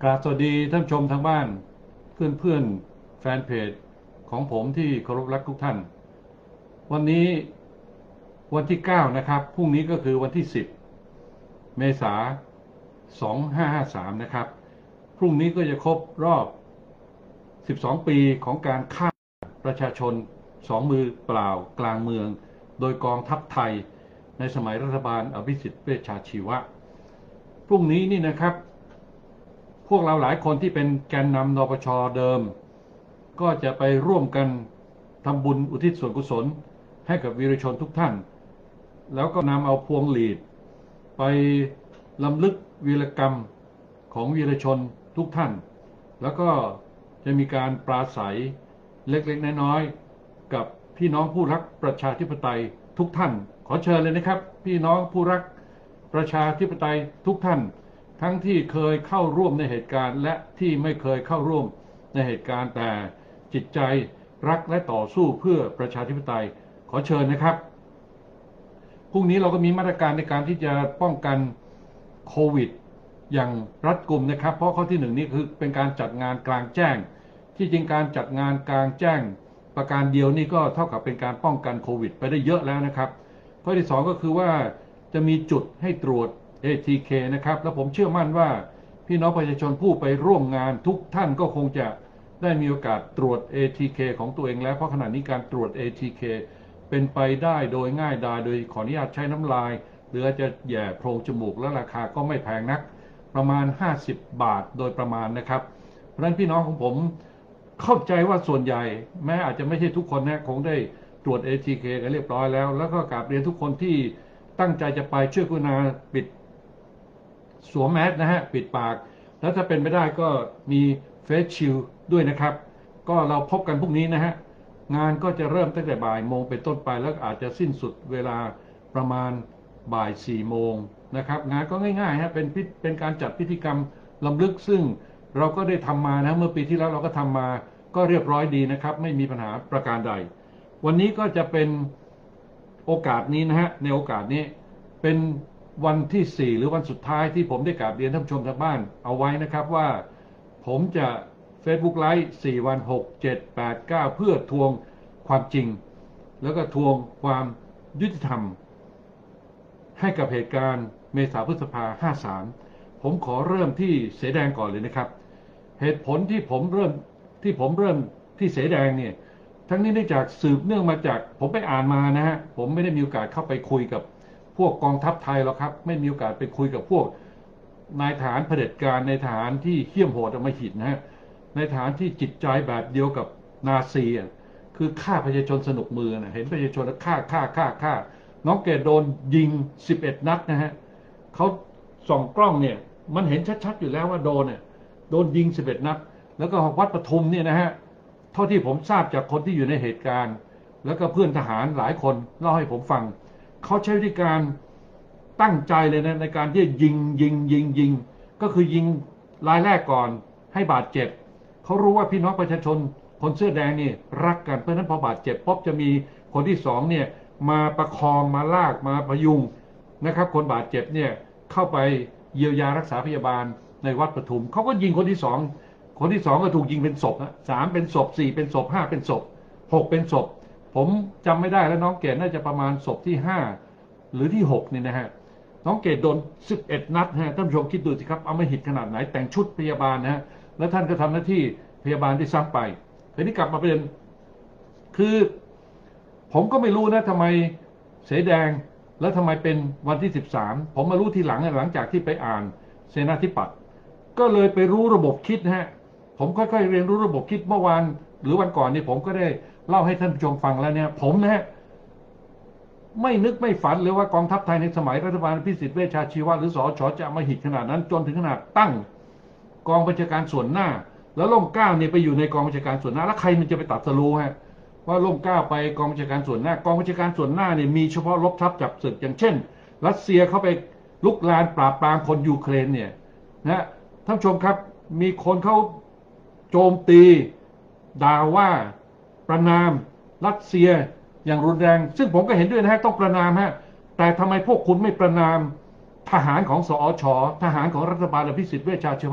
กราบสวัสดีท่านผู้ชมทางบ้านเพื่อนแฟนเพจของผมที่เคารพรักทุกท่านวันนี้วันที่9นะครับพรุ่งนี้ก็คือวันที่10เมษายน2553นะครับพรุ่งนี้ก็จะครบรอบ12ปีของการฆ่าประชาชน2มือเปล่ากลางเมืองโดยกองทัพไทยในสมัยรัฐบาลอภิสิทธิ์เวชชาชีวะพรุ่งนี้นี่นะครับพวกเราหลายคนที่เป็นแกนนำนปช.เดิมก็จะไปร่วมกันทำบุญอุทิศส่วนกุศลให้กับวีรชนทุกท่านแล้วก็นำเอาพวงหลีดไปรำลึกวีรกรรมของวีรชนทุกท่านแล้วก็จะมีการปราศัยเล็กๆน้อยๆกับพี่น้องผู้รักประชาธิปไตยทุกท่านขอเชิญเลยนะครับพี่น้องผู้รักประชาธิปไตยทุกท่านทั้งที่เคยเข้าร่วมในเหตุการณ์และที่ไม่เคยเข้าร่วมในเหตุการณ์แต่จิตใจรักและต่อสู้เพื่อประชาธิปไตยขอเชิญนะครับพรุ่งนี้เราก็มีมาตรการในการที่จะป้องกันโควิดอย่างรัดกุมนะครับเพราะข้อที่1นี่คือเป็นการจัดงานกลางแจ้งที่จริงการจัดงานกลางแจ้งประการเดียวนี่ก็เท่ากับเป็นการป้องกันโควิดไปได้เยอะแล้วนะครับข้อที่2ก็คือว่าจะมีจุดให้ตรวจ ATK นะครับแล้วผมเชื่อมั่นว่าพี่น้องประชาชนผู้ไปร่วมงานทุกท่านก็คงจะได้มีโอกาสตรวจ ATK ของตัวเองแล้วเพราะขณะนี้การตรวจ ATK เป็นไปได้โดยง่ายดายโดยขออนุญาตใช้น้ำลายหรือจะแย่โพรงจมูกและราคาก็ไม่แพงนักประมาณ50 บาทโดยประมาณนะครับเพราะฉะนั้นพี่น้องของผมเข้าใจว่าส่วนใหญ่แม้อาจจะไม่ใช่ทุกคนนะคงได้ตรวจ ATK กันเรียบร้อยแล้วก็กราบเรียนทุกคนที่ตั้งใจจะไปช่วยกรุณาปิดสวมแมสนะฮะปิดปากแล้วถ้าเป็นไม่ได้ก็มีเฟสชิลด้วยนะครับก็เราพบกันพรุ่งนี้นะฮะงานก็จะเริ่มตั้งแต่บ่ายโมงเป็นต้นไปแล้วอาจจะสิ้นสุดเวลาประมาณบ่าย4โมงนะครับงานก็ง่ายๆฮะเป็นการจัดพิธีกรรมรำลึกซึ่งเราก็ได้ทำมานะเมื่อปีที่แล้วเราก็ทำมาก็เรียบร้อยดีนะครับไม่มีปัญหาประการใดวันนี้ก็จะเป็นโอกาสนี้นะฮะในโอกาสนี้เป็นวันที่4หรือวันสุดท้ายที่ผมได้กราบเรียนท่านผู้ชมทางบ้านเอาไว้นะครับว่าผมจะ Facebook Live 4 วัน 6 7 8 9 เพื่อทวงความจริงแล้วก็ทวงความยุติธรรมให้กับเหตุการณ์เมษาพฤษภา53ผมขอเริ่มที่เสแดงก่อนเลยนะครับเหตุผลที่ผมเริ่มที่เสแดงเนี่ยทั้งนี้เนื่องจากสืบเนื่องมาจากผมไปอ่านมานะฮะผมไม่ได้มีโอกาสเข้าไปคุยกับพวกกองทัพไทยหรอกครับไม่มีโอกาสไปคุยกับพวกนายทหารเผด็จการในทหารที่เหี้ยมโหดอำมหิตนะฮะในทหารที่จิตใจแบบเดียวกับนาซีคือฆ่าประชาชนสนุกมือนะเห็นประชาชนแล้วฆ่าน้องเกดโดนยิง11 นัดนะฮะเขาส่องกล้องเนี่ยมันเห็นชัดๆอยู่แล้วว่าโดนยิง11 นัดแล้วก็วัดปทุมเนี่ยนะฮะเท่าที่ผมทราบจากคนที่อยู่ในเหตุการณ์แล้วก็เพื่อนทหารหลายคนเล่าให้ผมฟังเขาใช้วิธีการตั้งใจเลยนะในการที่ยิงก็คือยิงรายแรกก่อนให้บาดเจ็บเขารู้ว่าพี่น้องประชาชนคนเสื้อแดงนี่รักกันเพราะนั้นพอบาดเจ็บปุ๊บจะมีคนที่2เนี่ยมาประคองมาลากมาพยุงนะครับคนบาดเจ็บเนี่ยเข้าไปเยียวยารักษาพยาบาลในวัดปทุมเขาก็ยิงคนที่2ก็ถูกยิงเป็นศพนะ3เป็นศพ4เป็นศพ5เป็นศพ6เป็นศพผมจำไม่ได้แล้วน้องเกดน่าจะประมาณศพที่5หรือที่6นี่นะฮะน้องเกดโดน11 นัดฮะท่านผู้ชมคิดดูสิครับเอาไม่หิดขนาดไหนแต่งชุดพยาบาลนะฮะแล้วท่านก็ทำหน้าที่พยาบาลที่ซ้ำไปทีนี้กลับมาประเด็นคือผมก็ไม่รู้นะทำไมเสแดงแล้วทำไมเป็นวันที่13ผมมารู้ทีหลังจากที่ไปอ่านเสนาธิปัตย์ก็เลยไปรู้ระบบคิดนะฮะผมค่อยๆเรียนรู้ระบบคิดเมื่อวานหรือวันก่อนนี่ผมก็ได้เล่าให้ท่านผู้ชมฟังแล้วเนี่ยผมนะฮะไม่นึกไม่ฝันเลยว่ากองทัพไทยในสมัยรัฐบาลพิสิทธิ์เวชชาชีวะหรือสช.จะมาหิดขนาดนั้นจนถึงขนาดตั้งกองบัญชาการส่วนหน้าแล้วร่มเกล้าเนี่ยไปอยู่ในกองบัญชาการส่วนหน้าแล้วใครมันจะไปตัดสรู้ฮะว่าร่มเกล้าไปกองบัญชาการส่วนหน้ากองบัญชาการส่วนหน้าเนี่ยมีเฉพาะรบทัพจับศึกอย่างเช่นรัสเซียเข้าไปลุกลานปราบปรามคนยูเครนเนี่ยนะท่านผู้ชมครับมีคนเขาโจมตีด่าว่าประณามรัสเซียอย่างรุนแรงซึ่งผมก็เห็นด้วยนะฮะต้องประณามฮะแต่ทำไมพวกคุณไม่ประณามทหารของสอชทหารของรัฐบาลอภิสิทธิ์เวชชาชีวะ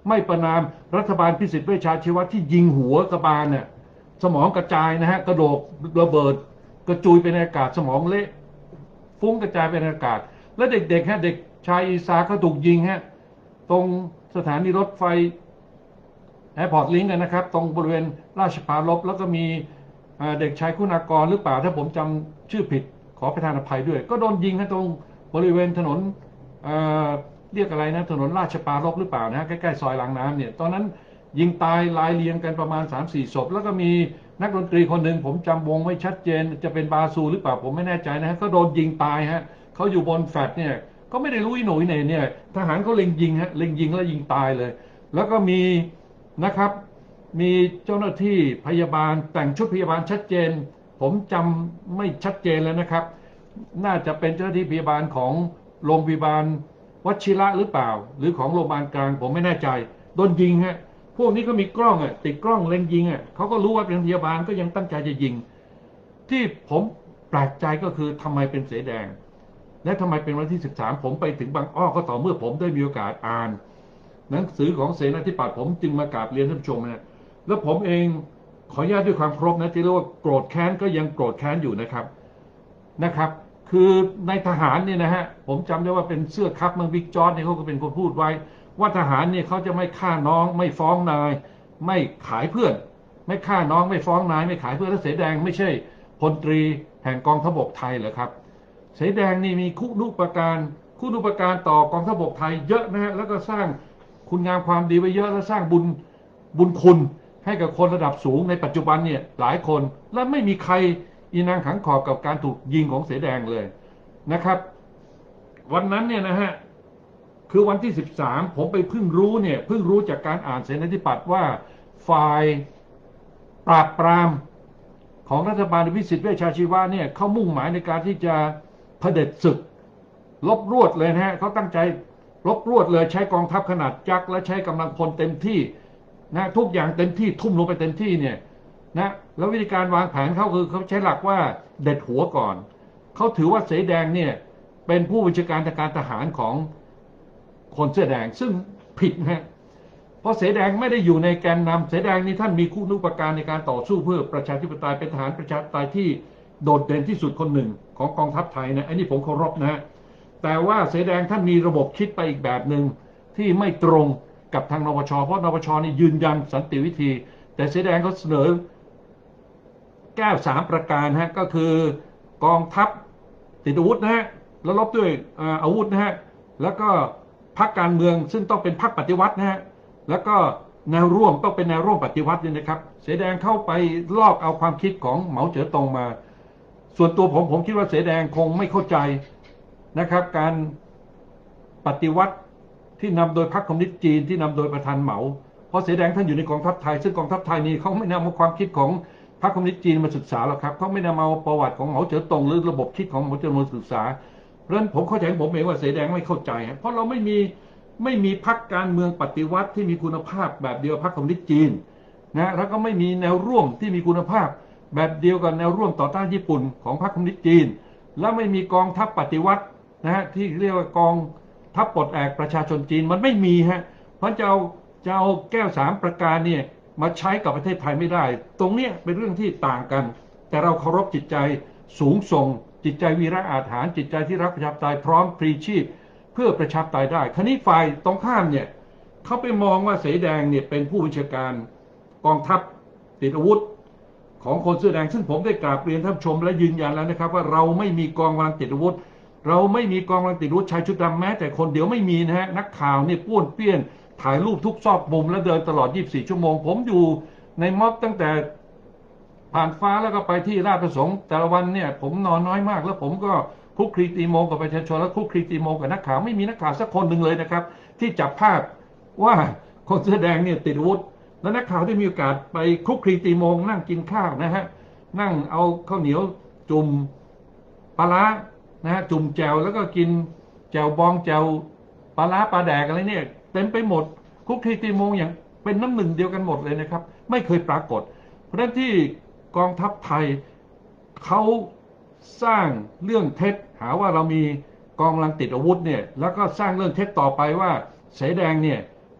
ไม่ประนามรัฐบาลพิสิทธิ์เวชชาชีวะที่ยิงหัวกระบาลเนี่ยสมองกระจายนะฮะกระโดดระเบิดกระจุยไปในอากาศสมองเละฟุ้งกระจายไปในอากาศและเด็กๆฮะเด็กชายอีสาก็ถูกยิงฮะตรงสถานีรถไฟแอร์พอร์ตลิงก์นะครับตรงบริเวณราชปรารภแล้วก็มีเด็กชายคุณากรหรือเปล่าถ้าผมจำชื่อผิดขอประทานอภัยด้วยก็โดนยิงตรงบริเวณถนนเรียกอะไรนะถนนราชปรารภหรือเปล่านะใกล้ๆซอยรางน้ำเนี่ยตอนนั้นยิงตายลายเรียงกันประมาณ 3-4 ศพแล้วก็มีนักดนตรีคนหนึ่งผมจำวงไม่ชัดเจนจะเป็นบาซูหรือเปล่าผมไม่แน่ใจนะฮะก็โดนยิงตายฮะเขาอยู่บนแฟลตเนี่ยก็ไม่ได้รู้อีหนุ่ยเนี่ยทหารเขาเล็งยิงฮะเล็งยิงแล้วยิงตายเลยแล้วก็มีนะครับมีเจ้าหน้าที่พยาบาลแต่งชุดพยาบาลชัดเจนผมจำไม่ชัดเจนแล้วนะครับน่าจะเป็นเจ้าหน้าที่พยาบาลของโรงพยาบาลวชิระหรือเปล่าหรือของโรงพยาบาลกลางผมไม่แน่ใจโดนยิงฮะพวกนี้ก็มีกล้องติดกล้องเล็งยิงเขาก็รู้ว่าเป็นพยาบาลก็ยังตั้งใจจะยิงที่ผมแปลกใจก็คือทำไมเป็นเสแดงและทำไมเป็นวันที่13ผมไปถึงบางอ้อก็ต่อเมื่อผมได้มีโอกาสอ่านหนังสือของเสนาธิปัตย์ผมจึงมากราบเรียนท่านผู้ชมนะแล้วผมเองขออนุญาตด้วยความเคารพนะที่เรียกว่าโกรธแค้นก็ยังโกรธแค้นอยู่นะครับคือในทหารเนี่ยนะฮะผมจำได้ว่าเป็นเสื้อคัพเมืองบิ๊กจอร์จเนี่ยเขาก็เป็นคนพูดไว้ว่าทหารเนี่ยเขาจะไม่ฆ่าน้องไม่ฟ้องนายไม่ขายเพื่อนไม่ฆ่าน้องไม่ฟ้องนายไม่ขายเพื่อนแล้วเสแดงไม่ใช่พลตรีแห่งกองทัพบกไทยเหรอครับเสแดงนี่มีคุณูปการต่อกองทัพบกไทยเยอะนะฮะแล้วก็สร้างคุณงามความดีไว้เยอะแล้วสร้างบุญคุณให้กับคนระดับสูงในปัจจุบันเนี่ยหลายคนและไม่มีใครอีนางขังขอบกับการถูกยิงของเสแดงเลยนะครับวันนั้นเนี่ยนะฮะคือวันที่13ผมไปเพิ่งรู้จากการอ่านเสนาธิปัตย์ว่าฝ่ายปราบปรามของรัฐบาลพิสิทธิ์เวชชาชีวะเนี่ยเขามุ่งหมายในการที่จะเผด็จศึกลบรวดเลยนะฮะเขาตั้งใจลบรวดเลยใช้กองทัพขนาดยักษ์และใช้กำลังพลเต็มที่นะทุกอย่างเต็มที่ทุ่มลงไปเต็มที่เนี่ยนะแล้ววิธีการวางแผนเขาคือเขาใช้หลักว่าเด็ดหัวก่อนเขาถือว่าเสแดงเนี่ยเป็นผู้บัญชาการทางการทหารของคนเสื้อแดงซึ่งผิดนะฮะเพราะเสแดงไม่ได้อยู่ในแกนนำเสแดงนี่ท่านมีคุณูปการในการต่อสู้เพื่อประชาธิปไตยเป็นทหารประชาธิปไตยที่โดดเด่นที่สุดคนหนึ่งของกองทัพไทยนะอันนี้ผมเคารพนะแต่ว่าเสแดงท่านมีระบบคิดไปอีกแบบหนึ่งที่ไม่ตรงกับทางนปชเพราะนปชนี่ยืนยันสันติวิธีแต่เสแดงเขาเสนอแก้ว3ประการฮะก็คือกองทัพติดอาวุธนะฮะแล้วลบด้วยอาวุธนะฮะแล้วก็พรรคการเมืองซึ่งต้องเป็นพรรคปฏิวัตินะฮะแล้วก็แนวร่วมต้องเป็นแนวร่วมปฏิวัติด้วยนะครับเสแดงเข้าไปลอกเอาความคิดของเหมาเจ๋อตงมาส่วนตัวผมคิดว่าเสแดงคงไม่เข้าใจนะครับการปฏิวัติที่นำโดยพรรคคอมมิวนิสต์จีนที่นำโดยประธานเหมาเพราะเสแดงท่านอยู่ในกองทัพไทยซึ่งกองทัพไทยนี้เขาไม่นำเอาความคิดของพรรคคอมมิวนิสต์จีนมาศึกษาหรอกครับเขาไม่นำเอาประวัติของเหมาเจ๋อตงหรือระบบคิดของเหมาเจ๋อตงมาศึกษาเพราะฉะนั้นผมเข้าใจผมเองว่าเสแดงไม่เข้าใจเพราะเราไม่มีพรรคการเมืองปฏิวัติที่มีคุณภาพแบบเดียวพรรคคอมมิวนิสต์จีนนะแล้วก็ไม่มีแนวร่วมที่มีคุณภาพแบบเดียวกับแนวร่วมต่อต้านญี่ปุ่นของพรรคคอมมิวนิสต์จีนและไม่มีกองทัพปฏิวัตินะฮะที่เรียกว่ากองทัพปลดแอกประชาชนจีนมันไม่มีฮะเพราะจะเอาแก้ว3ประการเนี่ยมาใช้กับประเทศไทยไม่ได้ตรงเนี้ยเป็นเรื่องที่ต่างกันแต่เราเคารพจิตใจสูงส่งจิตใจวีระอาถรรพ์จิตใจที่รักประชาธิปไตยพร้อมพลีชีพเพื่อประชาธิปไตยได้คราวนี้ฝ่ายตรงข้ามเนี่ยเขาไปมองว่าเสแดงเนี่ยเป็นผู้บัญชาการกองทัพติดอาวุธของคนเสื้อแดงซึ่งผมได้กราบเรียนท่านผู้ชมและยืนยันแล้วนะครับว่าเราไม่มีกองกำลังติดอาวุธเราไม่มีกองกำลังติดอาวุธชายชุดดำแม้แต่คนเดียวไม่มีนะฮะนักข่าวเนี่ยป้วนเปี้ยนถ่ายรูปทุกซอกมุมและเดินตลอด24ชั่วโมงผมอยู่ในม็อบตั้งแต่ผ่านฟ้าแล้วก็ไปที่ราชประสงค์แต่ละวันเนี่ยผมนอนน้อยมากแล้วผมก็คลุกคลีตีโมงกับประชาชนและคลุกคลีตีโมงกับนักข่าวไม่มีนักข่าวสักคนหนึ่งเลยนะครับที่จับภาพว่าคนเสื้อแดงเนี่ยติดอาวุธและนักข่าวได้มีโอกาสไปคลุกคลีตีโมงนั่งกินข้าวนะฮะนั่งเอาข้าวเหนียวจุ่มปลาร้านะฮะจุ่มแจวแล้วก็กินแจวบองแจวปลาร้าปลาแดกอะไรเนี่ยเต็มไปหมดคลุกคลีตีโมงอย่างเป็นน้ำหนึ่งเดียวกันหมดเลยนะครับไม่เคยปรากฏเพราะฉะนั้นที่กองทัพไทยเขาสร้างเรื่องเท็จหาว่าเรามีกองกำลังติดอาวุธเนี่ยแล้วก็สร้างเรื่องเท็จต่อไปว่าเสแดงเนี่ย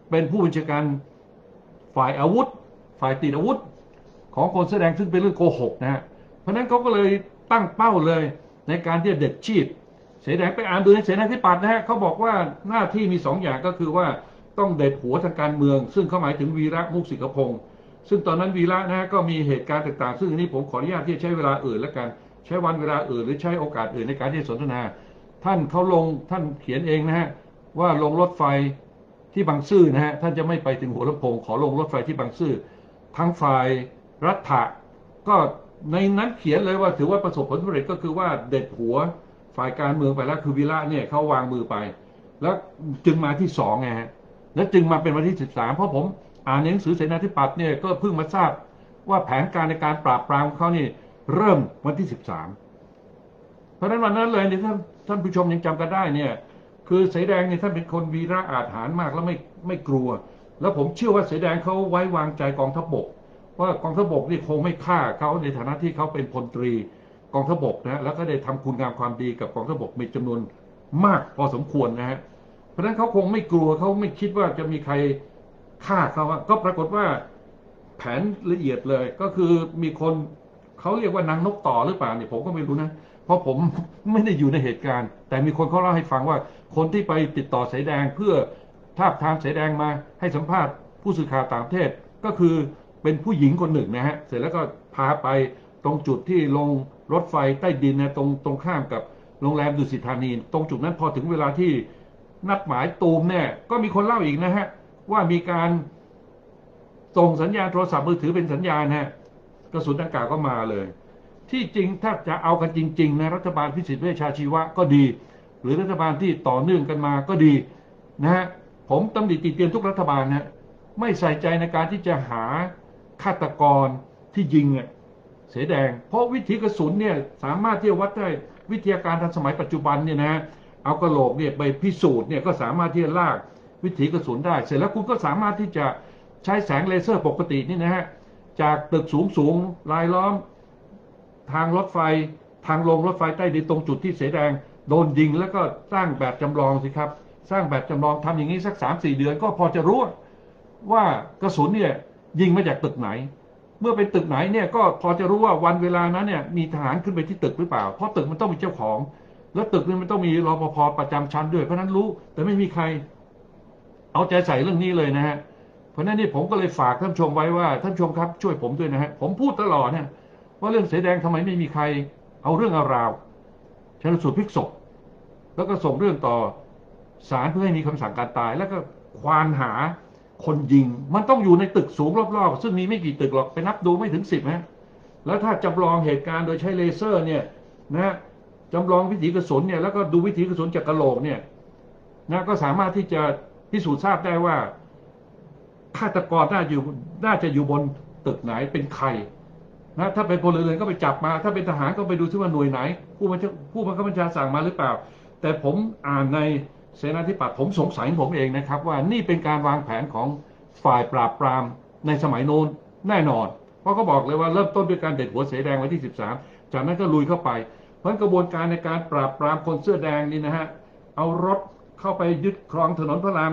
เป็นผู้บัญชาการฝ่ายอาวุธฝ่ายติดอาวุธของคนแสอแดงซึ่งเป็นเรื่องโกหกนะฮะเพราะนั้นเขาก็เลยตั้งเป้าเลยในการที่จะเด็ดชีพเสแดงไปอ่านดูในเสนาธิปัตย์นะฮะเขาบอกว่าหน้าที่มี2 อย่างก็คือว่าต้องเด็ดหัวทางการเมืองซึ่งเขาหมายถึงวีระมุกสิกพงศ์ซึ่งตอนนั้นวีระนะฮะก็มีเหตุการณ์ต่างๆซึ่งอันนี้ผมขออนุญาตที่จะใช้เวลาอื่นแล้วกันใช้วันเวลาอื่นหรือใช้โอกาสอื่นในการที่จะสนทนาท่านเขียนเองนะฮะว่าลงรถไฟที่บางซื่อนะฮะท่านจะไม่ไปถึงหัวลำโพงขอลงรถไฟที่บางซื่อทางฝ่ายรัฐะก็ในนั้นเขียนเลยว่าถือว่าประสบผลสำเร็จก็คือว่าเด็ดหัวฝ่ายการเมืองไปแล้วคือวีระเนี่ยเขาวางมือไปแล้วจึงมาที่2ไงฮะแล้วจึงมาเป็นวันที่13เพราะผมอ่านหนังสือเสนาธิปัตย์เนี่ยก็เพิ่งมาทราบว่าแผนการในการปราบปรามเขานี่เริ่มวันที่13เพราะฉะนั้นวันนั้นเลยเนี่ยท่านผู้ชมยังจำกันได้เนี่ยคือเสแดงเนี่ยท่านเป็นคนวีระอาจหาญมากแล้วไม่กลัวแล้วผมเชื่อว่าเสแดงเขาไว้วางใจกองทัพบกว่ากองทัพบกนี่คงไม่ฆ่าเขาในฐานะที่เขาเป็นพลตรีกองทัพบกนะแล้วก็ได้ทำคุณงามความดีกับกองทัพบกมีจำนวนมากพอสมควรนะฮะเพราะฉะนั้นเขาคงไม่กลัวเขาไม่คิดว่าจะมีใครฆ่าเขาก็ปรากฏว่าแผนละเอียดเลยก็คือมีคนเขาเรียกว่านางนกต่อหรือเปล่าเนี่ยผมก็ไม่รู้นะเพราะผมไม่ได้อยู่ในเหตุการณ์แต่มีคนเขาเล่าให้ฟังว่าคนที่ไปติดต่อเสแดงเพื่อทาบทามเสแดงมาให้สัมภาษณ์ผู้สื่อข่าวต่างประเทศก็คือเป็นผู้หญิงคนหนึ่งนะฮะเสร็จแล้วก็พาไปตรงจุดที่ลงรถไฟใต้ดินนะตรงข้ามกับโรงแรมดุสิตธานีตรงจุดนั้นพอถึงเวลาที่นัดหมายตูมเนี่ยก็มีคนเล่าอีกนะฮะว่ามีการส่งสัญญาณโทรศัพท์มือถือเป็นสัญญาณฮะกระสุนดังกล่าวก็มาเลยที่จริงถ้าจะเอากันจริงๆนะรัฐบาลพิสิทธิ์เวชชาชีวะก็ดีหรือรัฐบาลที่ต่อเนื่องกันมาก็ดีนะฮะผมตำหนิติเตียนทุกรัฐบาลนะไม่ใส่ใจในการที่จะหาฆาตกรที่ยิงเสแดงเพราะวิถีกระสุนเนี่ยสามารถที่จะวัดได้วิทยาการทันสมัยปัจจุบันเนี่ยนะเอากระโหลกเนี่ยไปพิสูจน์เนี่ยก็สามารถที่จะลากวิถีกระสุนได้เสร็จแล้วคุณก็สามารถที่จะใช้แสงเลเซอร์ปกตินี่นะฮะจากตึกสูงรายล้อมทางรถไฟทางลงรถไฟใต้ดินตรงจุดที่เสแดงโดนยิงแล้วก็สร้างแบบจำลองสิครับสร้างแบบจำลองทำอย่างนี้สัก3-4 เดือนก็พอจะรู้ว่ากระสุนเนี่ยยิงมาจากตึกไหนเมื่อเป็นตึกไหนเนี่ยก็พอจะรู้ว่าวันเวลานั้นเนี่ยมีทหารขึ้นไปที่ตึกหรือเปล่าเพราะตึกมันต้องมีเจ้าของแล้วตึกนี้มันต้องมีรปภประจำชั้นด้วยเพราะนั้นรู้แต่ไม่มีใครเอาใจใส่เรื่องนี้เลยนะฮะเพราะนั้นนี่ผมก็เลยฝากท่านชมไว้ว่าท่านชมครับช่วยผมด้วยนะฮะผมพูดตลอดเนี่ยว่าเรื่องเสแดงทำไมไม่มีใครเอาเรื่องเอาราวชันสูตรพลิกศพแล้วก็ส่งเรื่องต่อศาลเพื่อให้มีคำสั่งการตายแล้วก็ควานหาคนยิงมันต้องอยู่ในตึกสูงรอบๆซึ่งมีไม่กี่ตึกหรอกไปนับดูไม่ถึง10นะแล้วถ้าจำลองเหตุการณ์โดยใช้เลเซอร์เนี่ยนะจำลองวิถีกระสุนเนี่ยแล้วก็ดูวิถีกระสุนจากกระโหลกเนี่ยนะก็สามารถที่จะพิสูจน์ทราบได้ว่าฆาตกรน่าจะอยู่บนตึกไหนเป็นใครนะถ้าเป็นพลเรือนก็ไปจับมาถ้าเป็นทหารก็ไปดูซิว่าหน่วยไหนผู้บังคับบัญชาสั่งมาหรือเปล่าแต่ผมอ่านในเสนาธิปัตย์ผมสงสัยผมเองนะครับว่านี่เป็นการวางแผนของฝ่ายปราบปรามในสมัยโน้นแน่นอนเพราะเขาบอกเลยว่าเริ่มต้นด้วยการเด็ดหัวเสแดงวันที่13จากนั้นก็ลุยเข้าไปเพราะกระบวนการในการปราบปรามคนเสื้อแดงนี่นะฮะเอารถเข้าไปยึดครองถนนพระราม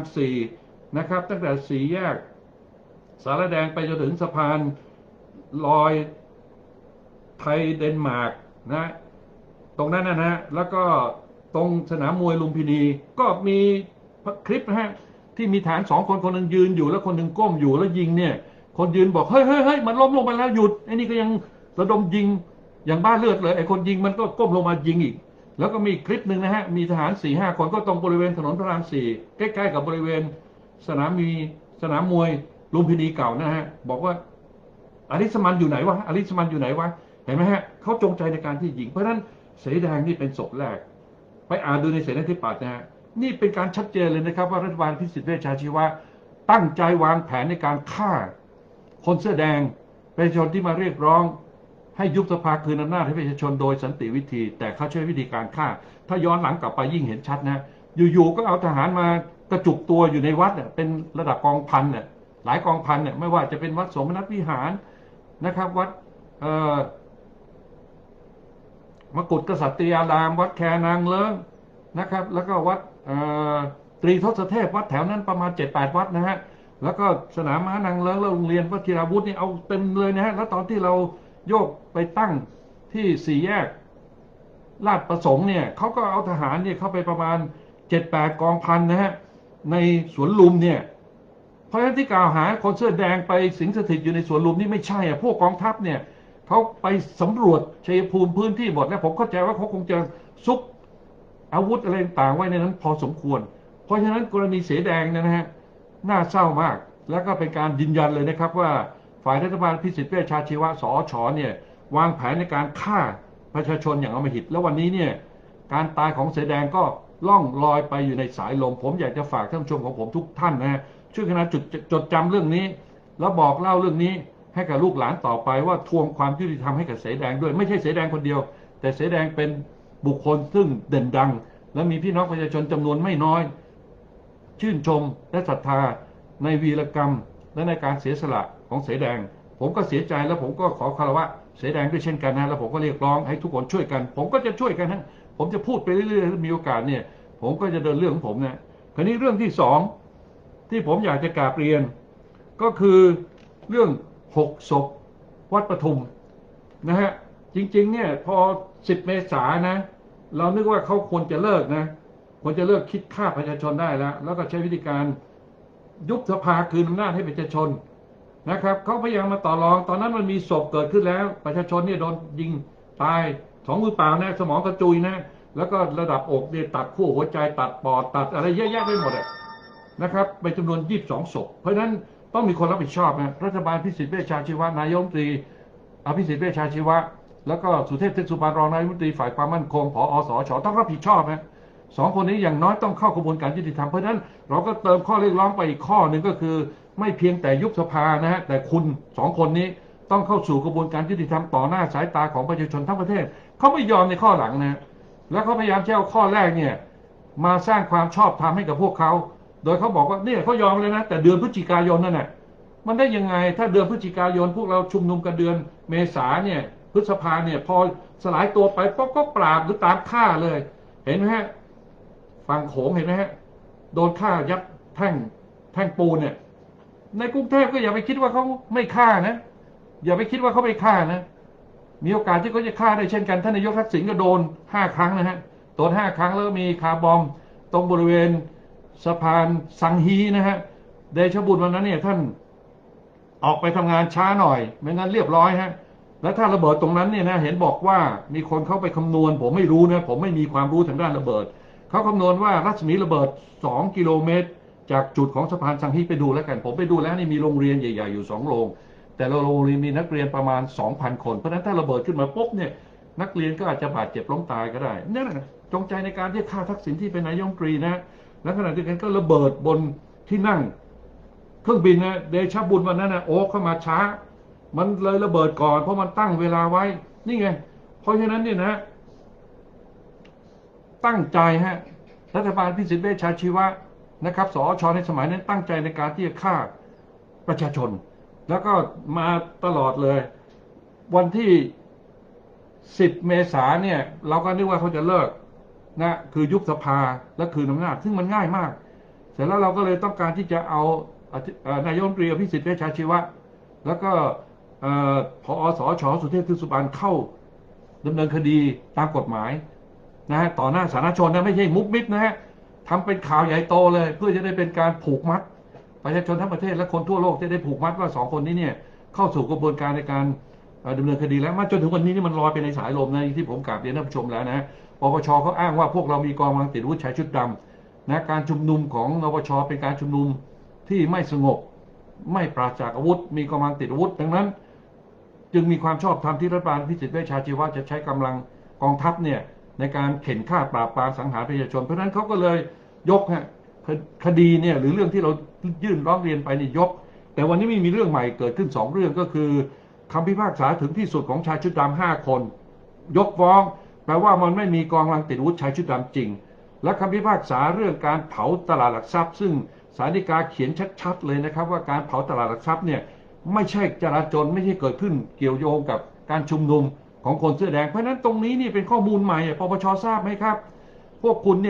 4นะครับตั้งแต่4 แยกสารแดงไปจนถึงสะพานลอยไทยเดนมาร์กนะตรงนั้นนะฮะแล้วก็ตรงสนามมวยลุมพินีก็มีคลิปนะฮะที่มีฐาน2 คนคนหนึ่งยืนอยู่แล้วคนหนึ่งก้มอยู่แล้วยิงเนี่ยคนยืนบอกเฮ้ยมันล้มลงไปแล้วหยุดไอ้นี่ก็ยังระดมยิงอย่างบ้าเลือดเลยไอ้คนยิงมันก็ก้มลงมายิงอีกแล้วก็มีคลิปหนึ่งนะฮะมีทหาร4-5 คนก็ตรงบริเวณถนนพระราม4ใกล้ๆกับบริเวณสนามมวยลุมพินีเก่านะฮะบอกว่าอลิสมันอยู่ไหนวะอลิสมันอยู่ไหนวะเห็นไหมฮะเขาจงใจในการที่ยิงเพราะฉะนั้นเสแดงนี่เป็นศพแรกไปอ่านดูในเสนาธิปัตย์นะฮะนี่เป็นการชัดเจนเลยนะครับว่ารัฐบาลพิสิทธิ์เวชชาชีวะตั้งใจวางแผนในการฆ่าคนเสื้อแดงประชาชนที่มาเรียกร้องให้ยุบสภาคืนอำนาจให้ประชาชนโดยสันติวิธีแต่เขาใช้วิธีการฆ่าถ้าย้อนหลังกลับไปยิ่งเห็นชัดนะอยู่ๆก็เอาทหารมากระจุกตัวอยู่ในวัดเนี่ยเป็นระดับกองพันเนี่ยหลายกองพันเนี่ยไม่ว่าจะเป็นวัดสมณัฐวิหารนะครับวัดมกุฎกษัตริยารามวัดแคนางเลิ้งนะครับแล้วก็วัดตรีทศเทพวัดแถวนั้นประมาณ7-8 วัดนะฮะแล้วก็สนามม้านางเลิ้งแล้วโรงเรียนวชิราวุธนี่เอาเต็มเลยนะฮะแล้วตอนที่เราโยกไปตั้งที่สี่แยกลาดประสงค์เนี่ยเขาก็เอาทหารเนี่ยเข้าไปประมาณ7-8 กองพันนะฮะในสวนลุมเนี่ยเพราะฉะนั้นที่กล่าวหาคนเสื้อแดงไปสิงสถิตอยู่ในสวนลุมนี่ไม่ใช่อ่ะพวกกองทัพเนี่ยเขาไปสำรวจชัยภูมิพื้นที่หมดแล้วผมเข้าใจว่าเขาคงจะซุกอาวุธอะไรต่างไว้ในนั้นพอสมควรเพราะฉะนั้นกรณีเสแดงนะฮะน่าเศร้ามากแล้วก็เป็นการยืนยันเลยนะครับว่าฝ่ายรัฐบาลพิสิทธิ์เวชชาชีวะสอชเนี่ยวางแผนในการฆ่าประชาชนอย่างอำมหิตแล้ววันนี้เนี่ยการตายของเสแดงก็ล่องลอยไปอยู่ในสายลมผมอยากจะฝากท่านผู้ชมของผมทุกท่านนะฮะช่วยกันจดจำเรื่องนี้แล้วบอกเล่าเรื่องนี้ให้กับลูกหลานต่อไปว่าทวงความยุติธรรมให้กับเสแดงด้วยไม่ใช่เสแดงคนเดียวแต่เสแดงเป็นบุคคลซึ่งเด่นดังและมีพี่น้องประชาชนจำนวนไม่น้อยชื่นชมและศรัทธาในวีรกรรมและในการเสียสละของเสแดงผมก็เสียใจแล้วผมก็ขอคารวะเสแดงด้วยเช่นกันนะแล้วผมก็เรียกร้องให้ทุกคนช่วยกันผมก็จะช่วยกันนะผมจะพูดไปเรื่อยๆมีโอกาสเนี่ยผมก็จะเดินเรื่องของผมนะคราวนี้เรื่องที่สองที่ผมอยากจะกราบเรียนก็คือเรื่อง6 ศพวัดปทุมนะฮะจริงๆเนี่ยพอ10 เมษายนนะเรานึกว่าเขาควรจะเลิกนะควรจะเลิกคิดฆ่าประชาชนได้แล้วก็ใช้วิธีการยุบสภาคืนอำนาจให้ประชาชนนะครับเขาพยายามมาต่อรองตอนนั้นมันมีศพเกิดขึ้นแล้วประชาชนเนี่ยโดนยิงตาย2 มือเปล่านะสมองกระจุยนะแล้วก็ระดับอกเนี่ยตัดขั้วหัวใจตัดปอดตัดอะไรเยอะแยะไปหมดนะครับเป็นจำนวน22 ศพเพราะฉะนั้นต้องมีคนรับผิดชอบนะรัฐบาลพิสิทธิ์เวชชาชีวะนายกรัฐมนตรีอภิสิทธิ์เวชชาชีวะแล้วก็สุเทพเทือกสุบรรณรองนายกรัฐมนตรีฝ่ายความมั่นคงผอ.สช.ต้องรับผิดชอบนะ2 คนนี้อย่างน้อยต้องเข้ากระบวนการยุติธรรมเพราะฉะนั้นเราก็เติมข้อเรียกร้องไปอีกข้อหนึ่งก็คือไม่เพียงแต่ยุบสภานะฮะแต่คุณ2 คนนี้ต้องเข้าสู่กระบวนการยุติธรรมต่อหน้าสายตาของประชาชนทั้งประเทศเขาไม่ยอมในข้อหลังนะแล้วเขาพยายามจะเอาข้อแรกเนี่ยมาสร้างความชอบธรรมให้กับพวกเขาโดยเขาบอกว่าเนี่ยเขายอมเลยนะแต่เดือนพฤศจิกายนนั่นแหละมันได้ยังไงถ้าเดือนพฤศจิกายนพวกเราชุมนุมกันเดือนเมษาเนี่ยพฤษภาเนี่ยพอสลายตัวไปป๊อกก็ปราบหรือตามฆ่าเลยเห็นไหมฮะฝั่งโขงเห็นไหมฮะโดนฆ่ายัดแท่งปูนเนี่ยในกรุงเทพก็อย่าไปคิดว่าเขาไม่ฆ่านะอย่าไปคิดว่าเขาไม่ฆ่านะมีโอกาสที่เขาจะฆ่าได้เช่นกันท่านนายกทักษิณก็โดน5 ครั้งนะฮะโดน5 ครั้งแล้วมีคาร์บอมตรงบริเวณสะพานสังฮีนะฮะเดชบุญวันนั้นเนี่ยท่านออกไปทำงานช้าหน่อยไม่งั้นเรียบร้อยฮะแล้วถ้าระเบิดตรงนั้นเนี่ยนะเห็นบอกว่ามีคนเข้าไปคำนวณผมไม่รู้นะผมไม่มีความรู้ทางด้านระเบิดเขาคำนวณว่ารัศมีระเบิด2 กิโลเมตรจากจุดของสะพานสังฮีไปดูแล้วกันผมไปดูแล้วนี่มีโรงเรียนใหญ่ๆอยู่2 โรงแต่ละโรงเรียนมีนักเรียนประมาณ 2,000 คนเพราะฉะนั้นถ้าระเบิดขึ้นมาปุ๊บเนี่ยนักเรียนก็อาจจะบาดเจ็บล้มตายก็ได้นั่นแหละจงใจในการที่ฆ่าทักษิณที่เป็นนายกรัฐมนตรีนะและขณะเดียวกันก็ระเบิดบนที่นั่งเครื่องบินนะเดชะบุญวันนั้นนะโอ้เข้ามาช้ามันเลยระเบิดก่อนเพราะมันตั้งเวลาไว้นี่ไงเพราะฉะนั้นเนี่ยนะตั้งใจฮะรัฐบาลพิสิทธิ์เวชชาชีวะนะครับสอชในสมัยนั้นตั้งใจในการที่จะฆ่าประชาชนแล้วก็มาตลอดเลยวันที่10 เมษายนเนี่ยเราก็นึกว่าเขาจะเลิกนะคือยุบสภาและคืนอำนาจซึ่งมันง่ายมากเสร็จแล้วเราก็เลยต้องการที่จะเอานายกรัฐมนตรีอภิสิทธิ์เวชชาชีวะแล้วก็ผอ.สช.สุเทพเทือกสุบรรณเข้าดำเนินคดีตามกฎหมายนะฮะต่อหน้าสาธารณชนนะไม่ใช่มุกมิดนะฮะทำเป็นข่าวใหญ่โตเลยเพื่อจะได้เป็นการผูกมัดประชาชนทั้งประเทศและคนทั่วโลกจะได้ผูกมัดว่า2 คนนี้เนี่ยเข้าสู่กระบวนการในการดำเนินคดีแล้วมาจนถึงวันนี้นี่มันลอยไปในสายลมนะที่ผมกราบเรียนท่านผู้ชมแล้วนะปปชเขาอ้างว่าพวกเรามีกองกำลังติดอาวุธชายชุดดำนะการชุมนุมของนปชเป็นการชุมนุมที่ไม่สงบไม่ปราศจากอาวุธมีกำลังติดอาวุธดังนั้นจึงมีความชอบธรรมที่รัฐบาลพิสิทธิ์เวชชาชีวะจะใช้กำลังกองทัพเนี่ยในการเข็นฆ่าปราบปรามสังหารประชาชนเพราะนั้นเขาก็เลยยกคดีเนี่ยหรือเรื่องที่เรายื่นร้องเรียนไปนี่ยกแต่วันนี้มีเรื่องใหม่เกิดขึ้น2 เรื่องก็คือคำพิพากษาถึงที่สุดของชายชุดดำ5 คนยกฟ้องแปลว่ามันไม่มีกองกำลังติดอาวุธชายชุดดำจริงและคำพิพากษาเรื่องการเผาตลาดหลักทรัพย์ซึ่งศาลฎีกาเขียนชัดๆเลยนะครับว่าการเผาตลาดหลักทรัพย์เนี่ยไม่ใช่จราจรไม่ใช่เกิดขึ้นเกี่ยวโยงกับการชุมนุมของคนเสื้อแดงเพราะนั้นตรงนี้นี่เป็นข้อมูลใหม่ปปชทราบไหมครับพวกคุณเนี่ย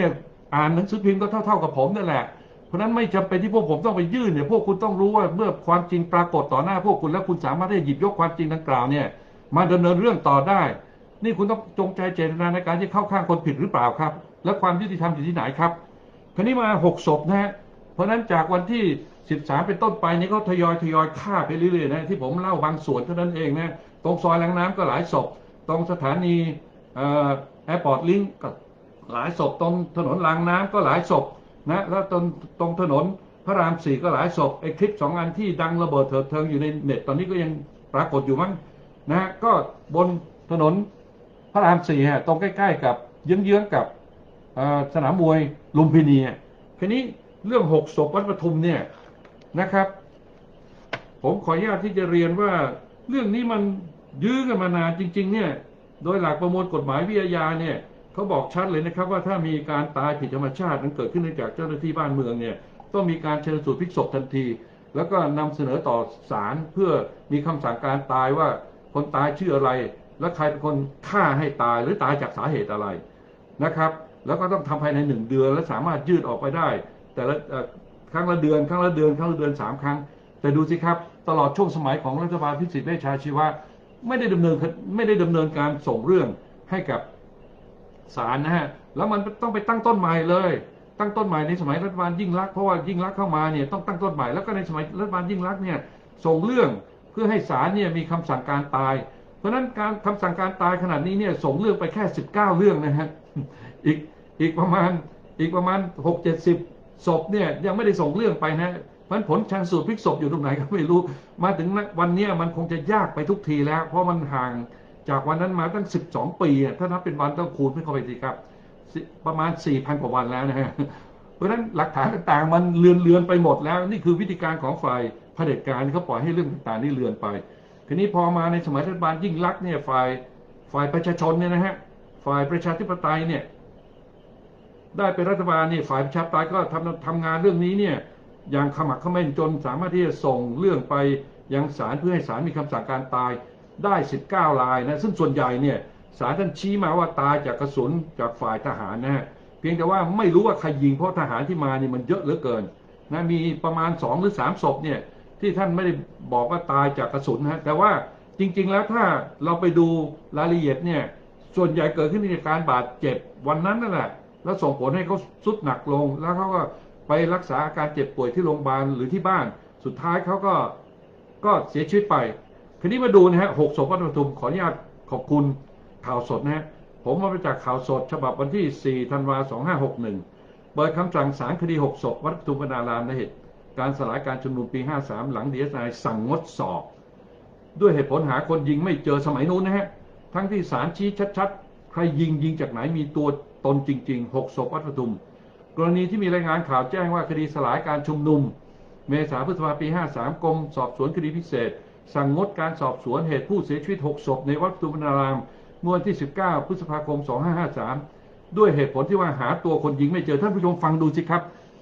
อ่านหนังสือพิมพ์ก็เท่ากับผมนั่นแหละเพราะนั้นไม่จำเป็นที่พวกผมต้องไปยื่นเนี่ยพวกคุณต้องรู้ว่าเมื่อความจริงปรากฏต่อหน้าพวกคุณแล้วคุณสามารถที่จะหยิบยกความจริงดังกล่าวเนี่ยมาดำเนินเรื่องต่อได้นี่คุณต้องจงใจเจตนาในการที่เข้าข้างคนผิดหรือเปล่าครับและความยุติธรรมอยู่ที่ไหนครับคราวนี้มา6 ศพนะฮะเพราะนั้นจากวันที่13เป็นต้นไปนี้ก็ทยอยฆ่าไปเรื่อยๆนะที่ผมเล่าบางส่วนเท่านั้นเองนะตรงซอยแหลงน้ำก็หลายศพตรงสถานีแอร์พอร์ตลิงก์ก็หลายศพตรงถนนรางน้ำก็หลายศพนะแล้วตรงถนนพระราม4ก็หลายศพไอ้คลิป2 อันที่ดังระเบิดเถิดเทิงอยู่ในเน็ตตอนนี้ก็ยังปรากฏอยู่มั้งนะก็บนถนนพระราม4ฮะตรงใกล้ๆกับเยื้องๆกับสนามมวยลุมพินีทีนี้เรื่อง6 ศพวัดปทุมเนี่ยนะครับผมขออนุญาตที่จะเรียนว่าเรื่องนี้มันยื้อกันมานานจริงๆเนี่ยโดยหลักประมวลกฎหมายวิทยาเนี่ยเขาบอกชัดเลยนะครับว่าถ้ามีการตายผิดธรรมชาตินั้นเกิดขึ้นจากเจ้าหน้าที่บ้านเมืองเนี่ยต้องมีการชันสูตรพลิกศพทันทีแล้วก็นำเสนอต่อศาลเพื่อมีคำสั่งการตายว่าคนตายชื่ออะไรและใครเป็นคนฆ่าให้ตายหรือตายจากสาเหตุอะไรนะครับแล้วก็ต้องทำภายใน1 เดือนและสามารถยืดออกไปได้แต่ละครั้งละเดือน3 ครั้งแต่ดูสิครับตลอดช่วงสมัยของรัฐบาลพิสิทธิ์เวชชาชีวะไม่ได้ดำเนินการส่งเรื่องให้กับศาลนะฮะแล้วมันต้องไปตั้งต้นใหม่เลยตั้งต้นใหม่ในสมัยรัฐบาลยิ่งลักษณ์เพราะว่ายิ่งลักษณ์เข้ามาเนี่ยต้องตั้งต้นใหม่แล้วก็ในสมัยรัฐบาลยิ่งลักษณ์เนี่ยส่งเรื่องเพื่อให้ศาลเนี่ยมีคำสั่งการตายเพราะนั้นการคำสั่งการตายขนาดนี้เนี่ยส่งเรื่องไปแค่19 เรื่องนะฮะอีกประมาณ60-70 ศพเนี่ยยังไม่ได้ส่งเรื่องไปนะมันผลชันสูตรพลิกศพอยู่ตรงไหนก็ไม่รู้มาถึงวันนี้มันคงจะยากไปทุกทีแล้วเพราะมันห่างจากวันนั้นมาตั้ง12 ปีถ้านับเป็นวันต้องคูณเข้าไปสิครับประมาณ 4,000 กว่าวันแล้วนะฮะเพราะฉะนั้นหลักฐานต่างๆมันเลือนไปหมดแล้วนี่คือวิธีการของฝ่ายเผด็จการเขาปล่อยให้เรื่องต่างๆนี่เลือนไปทีนี้พอมาในสมัยรัฐบาลยิ่งลักษณ์เนี่ยฝ่ายประชาชนเนี่ยนะฮะฝ่ายประชาธิปไตยเนี่ยได้เป็นรัฐบาลนี่ฝ่ายประชาธิปไตยก็ทำงานเรื่องนี้เนี่ยอย่างขมักเขม้นจนสามารถที่จะส่งเรื่องไปยังศาลเพื่อให้ศาลมีคำสั่งการตายได้19 รายนะซึ่งส่วนใหญ่เนี่ยศาลท่านชี้มาว่าตายจากกระสุนจากฝ่ายทหารนะฮะเพียงแต่ว่าไม่รู้ว่าใครยิงเพราะทหารที่มานี่มันเยอะเหลือเกินนะมีประมาณ2 หรือ 3 ศพเนี่ยที่ท่านไม่ได้บอกว่าตายจากกระสุนนะแต่ว่าจริงๆแล้วถ้าเราไปดูรายละเอียดเนี่ยส่วนใหญ่เกิดขึ้นในการบาดเจ็บวันนั้นนั่นแหละแล้วส่งผลให้เขาทรุดหนักลงแล้วเขาก็ไปรักษาอาการเจ็บป่วยที่โรงพยาบาลหรือที่บ้านสุดท้ายเขาก็เสียชีวิตไปทีนี้มาดูนะฮะ6 ศพวัดปทุมขออนุญาตขอบคุณข่าวสดนะฮะผมมาจากข่าวสดฉบับวันที่4 ธันวาคม 2561เปิดคำสั่งศาลคดี6 ศพวัดปทุมวนารามในเหตุการสลายการชุมนุมปี53หลังDSIสั่งงดสอบด้วยเหตุผลหาคนยิงไม่เจอสมัยนู้นนะฮะทั้งที่ศาลชี้ชัดๆใครยิงจากไหนมีตัวตนจริงๆ6 ศพวัดปทุมกรณีที่มีรายงานข่าวแจ้งว่าคดีสลายการชุมนุมเมษายนพฤษภาคมปี53กรมสอบสวนคดีพิเศษสั่งงดการสอบสวนเหตุผู้เสียชีวิต6 ศพในวัดปทุมวนารามเมื่อวันที่19 พฤษภาคม 2553ด้วยเหตุผลที่ว่าหาตัวคนยิงไม่เจอท่านผู้ชมฟังดูสิครับ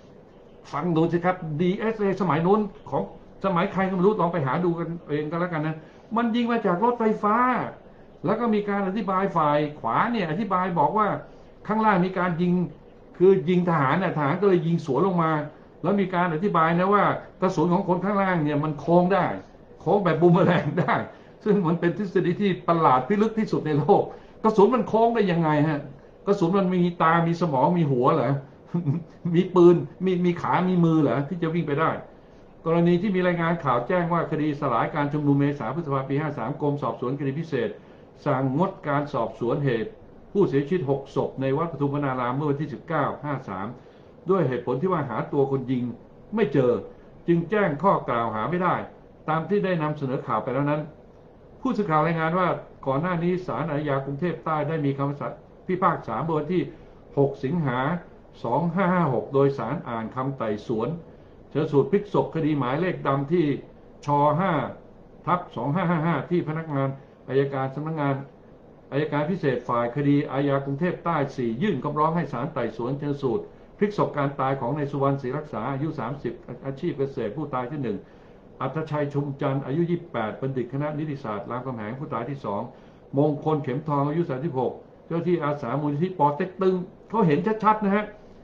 DSA สมัยนู้นของสมัยใครก็ไม่รู้ลองไปหาดูกันเองก็แล้วกันนะมันยิงมาจากรถไฟฟ้าแล้วก็มีการอธิบายฝ่ายขวาเนี่ยอธิบายบอกว่าข้างล่างมีการยิงคือยิงทหารทหารก็เลยยิงสวนลงมาแล้วมีการอธิบายนะว่ากระสุนของคนข้างล่างเนี่ยมันโค้งได้โค้งแบบบูมเมอแรงได้ซึ่งมันเป็นทฤษฎีที่ประหลาดพิลึกที่สุดในโลกกระสุนมันโค้งได้ยังไงฮะกระสุนมันมีตามีสมองมีหัวเหรอมีปืนมีขามีมือเหรอที่จะวิ่งไปได้กรณีที่มีรายงานข่าวแจ้งว่าคดีสลายการชุมนุมเมษายนพฤษภาคมปี53กรมสอบสวนคดีพิเศษสั่งงดการสอบสวนเหตุผู้เสียชีวิต6 ศพในวัดปทุมวนารามเมื่อวันที่19/53ด้วยเหตุผลที่ว่าหาตัวคนยิงไม่เจอจึงแจ้งข้อกล่าวหาไม่ได้ตามที่ได้นำเสนอข่าวไปแล้วนั้นผู้สื่อข่าวรายงานว่าก่อนหน้านี้ศาลอาญากรุงเทพใต้ได้มีคำพิพากษาเมื่อวันที่6 สิงหาคม 2556โดยศาลอ่านคำไต่สวนชันสูตรพลิกศพคดีหมายเลขดำที่ช5/2555ที่พนักงานอัยการสำนักงานอัยการพิเศษฝ่ายคดีอาญากรุงเทพใต้4ยื่นคำร้องให้ศาลไต่สวนชันสูตรพลิกศพการตายของนายสุวรรณศรีรักษาอายุ30อาชีพเกษตรผู้ตายที่1อัธชัยชุมจันทร์อายุ28บัณฑิตคณะนิติศาสตร์รามคำแหงผู้ตายที่2มงคลเข็มทองอายุ36เจ้าที่อาสามูลนิธิปอเต็กตึงเขาเห็นชัดๆนะฮะ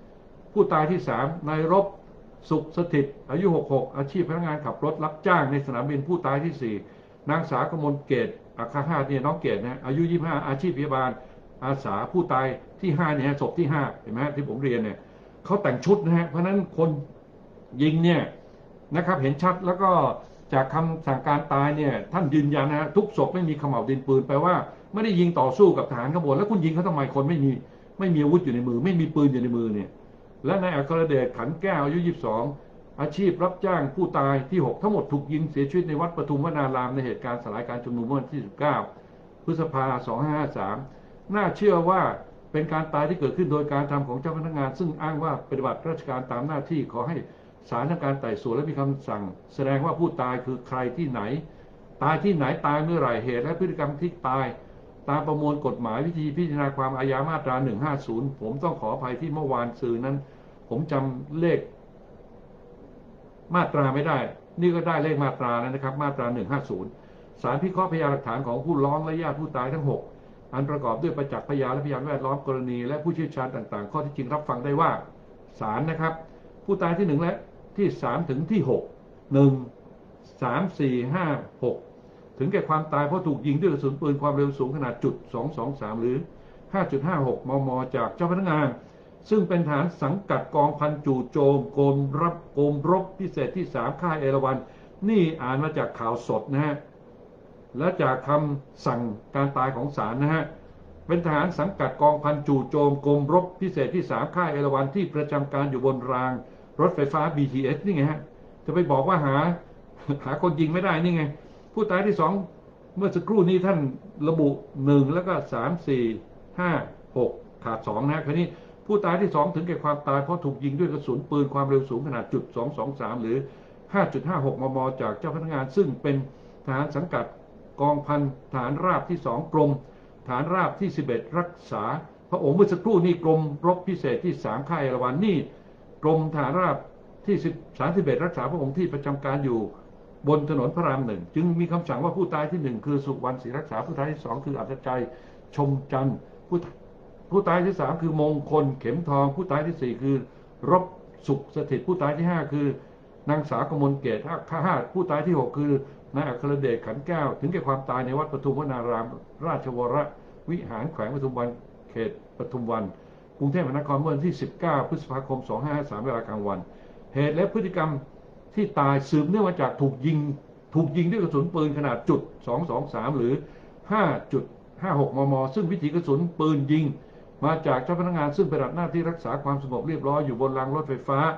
ผู้ตายที่3นายรบสุขสถิตอายุ66อาชีพพนักงานขับรถรับจ้างในสนามบินผู้ตายที่4นางสาวกมลเกตอัครหาสเนี่ยน้องเกตนะอายุ25อาชีพพยาบาลอาสาผู้ตายที่5เนี่ยศพที่5เห็นไหมที่ผมเรียนเนี่ยเขาแต่งชุดนะฮะเพราะนั้นคนยิงเนี่ยนะครับเห็นชัดแล้วก็จากคำสั่งการตายเนี่ยท่านยืนยันนะทุกศพไม่มีเขม่าวดินปืนแปลว่าไม่ได้ยิงต่อสู้กับทหารขบวนแล้วคุณยิงเขาทำไมคนไม่มีอาวุธอยู่ในมือไม่มีปืนอยู่ในมือเนี่ยและนายอัครเดชขันแก้วอายุ22อาชีพรับจ้างผู้ตายที่6ทั้งหมดถูกยิงเสียชีวิตในวัดปทุมวนารามในเหตุการณ์สลายการชุมนุมเมื่อวันที่19พฤษภาคม2553น่าเชื่อว่าเป็นการตายที่เกิดขึ้นโดยการทำของเจ้าพนักงานซึ่งอ้างว่าปฏิบัติราชการตามหน้าที่ขอให้ศาลทำการไต่สวนและมีคำสั่งแสดงว่าผู้ตายคือใครที่ไหนตายที่ไหนตายเมื่อไหร่เหตุและพฤติกรรมที่ตายตามประมวลกฎหมายวิธีพิจารณาความอาญามาตรา150ผมต้องขออภัยที่เมื่อวานสื่อนั้นผมจำเลขมาตราไม่ได้นี่ก็ได้เลขมาตราแล้วนะครับมาตรา150ศาลพิเคราะห์พยานหลักฐานของผู้ร้องและญาติผู้ตายทั้ง6อันประกอบด้วยประจักษ์พยานและพยานแวดล้อมกรณีและผู้เชี่ยวชาญต่างๆข้อที่จริงรับฟังได้ว่าศาลนะครับผู้ตายที่1และที่3ถึงที่6 1 3 4 5 6ถึงแก่ความตายเพราะถูกยิงด้วยกระสุนปืนความเร็วสูงขนาด.223หรือ5.56 มมจากเจ้าพนักงานซึ่งเป็นฐานสังกัดกองพันจู่โจมกรมรบพิเศษที่3ค่ายเอราวัณนี่อ่านมาจากข่าวสดนะฮะและจากคำสั่งการตายของศาลนะฮะเป็นทหารสังกัดกองพันจู่โจมกรมรบพิเศษที่3ค่ายเอราวัณที่ประจำการอยู่บนรางรถไฟฟ้า BTS นี่ไงฮะจะไปบอกว่าหาคนยิงไม่ได้นี่ไงผู้ตายที่2เมื่อสักครู่นี้ท่านระบุ1แล้วก็3 4 5 6ขาด2นะคราวนี้ผู้ตายที่2ถึงแก่ความตายเพราะถูกยิงด้วยกระสุนปืนความเร็วสูงขนาด.223หรือ5.56 มมจากเจ้าพนักงานซึ่งเป็นทหารสังกัดกองพันทหารราบที่2กรมฐานราบที่11รักษาพระองค์เมื่อสักครู่นี้กรมรบพิเศษที่3ค่ายเอราวัณนี่กรมฐานราบที่31รักษาพระองค์ที่ประจำการอยู่บนถนนพระราม1จึงมีคำสั่งว่าผู้ตายที่1คือสุวรรณศรีรักษาผู้ตายที่2คืออัศจัยชมจันทร์ผู้ตายที่3คือมงคลเข็มทองผู้ตายที่4คือรบสุขสถิตผู้ตายที่5คือนางสาวกมลเกตข้าหาดผู้ตายที่6คือนายอัครเดชขันแก้วถึงแก่ความตายในวัดปทุมวนารามราชวรวิหารแขวงปทุมวันเขตปทุมวันกรุงเทพมหานครเมื่อวันที่19พฤษภาคม2553เวลากลางวันเหตุและพฤติกรรมที่ตายสืบเนื่องมาจากถูกยิงด้วยกระสุนปืนขนาด.223หรือ5.56 มมซึ่งวิถีกระสุนปืนยิงมาจากเจ้าพนักงานซึ่งปฏิบัติหน้าที่รักษาความสงบเรียบร้อยอยู่บนรางรถไฟฟ้า